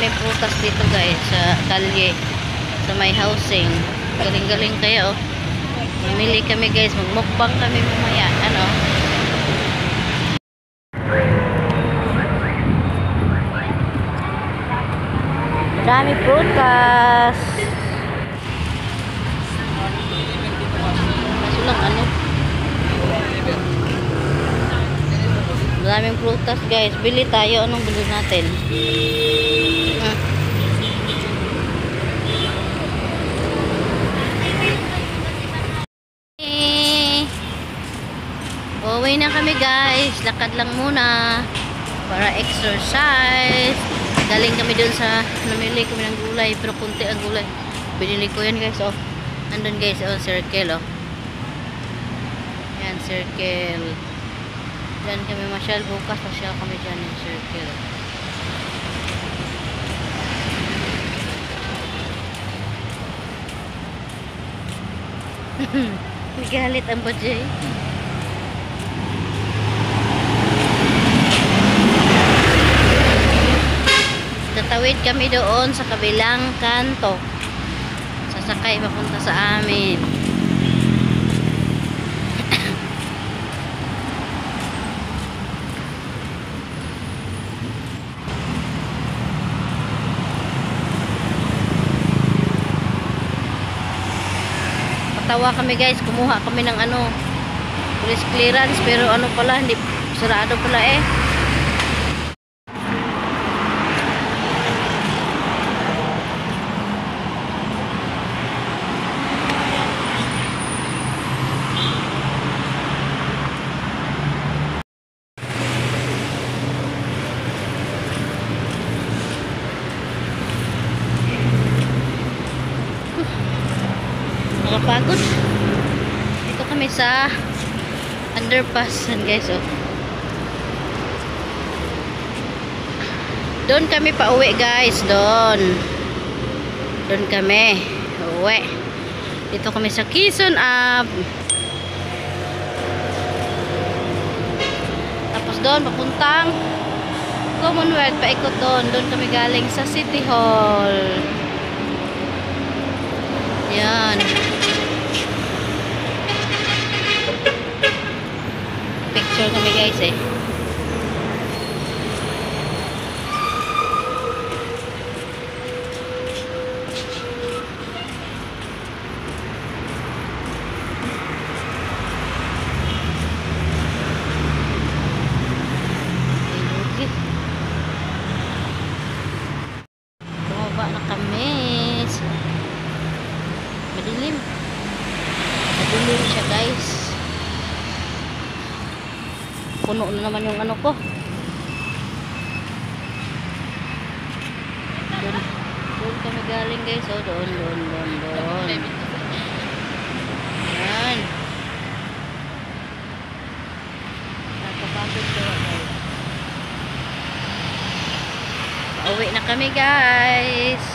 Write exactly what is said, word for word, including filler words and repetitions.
daming prutas dito guys sa kalye, sa may housing. Galing-galing kaya oh. Mamili kami guys, magmukbang kami mamaya. Ano? Daming prutas. Kaso lang ano? Daming prutas guys. Bili tayo. Anong bili natin? Ah. Eh. Uuwi na kami guys. Lakad lang muna para exercise. Galing kami dun sa namili kami ng gulay, pero kunti ang gulay. Binili ko yan guys. Oh. Andun guys, oh, circle oh. Yan, circle. Diyan kami masyal, bukas masyal kami dyan yung circle. Galit ang bajay. Tatawid kami doon sa kabilang kanto. Sasakay papunta sa amin. Patawa kami guys, kumuha kami ng ano, police clearance, pero ano pala, hindi sarado pala eh. Pagod. Ito kami sa underpass guys oh. Doon kami pa uwi guys, doon. Doon kami uwi. Dito kami sa Quezon Ave. Tapos doon papuntang Commonwealth, paikot doon. Doon kami galing sa City Hall. Yan. Picture kami guys eh. Bumaba na kami. Madilim. Madilim siya guys. Puno na naman yung ano ko. Doon, doon kami galing guys. Oh, doon, doon, doon, doon. Yan. Nakapagod ko guys. Pauwi na kami guys.